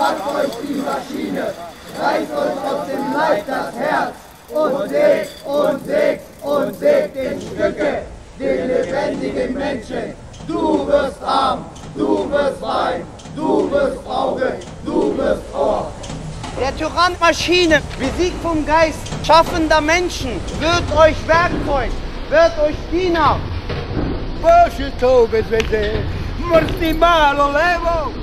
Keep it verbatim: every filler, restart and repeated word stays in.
packt euch die Maschine, reißt euch aus dem Leib das Herz und sägt und sägt und sägt in Stücke den lebendigen Menschen. Du wirst arm, du wirst Weib, du wirst Auge, du wirst Ohr. Der Tyrann Maschine, besiegt vom Geist schaffender Menschen, wird euch Werkzeug, wird euch Diener. Poxa, estou a ver, mas de mal, levo.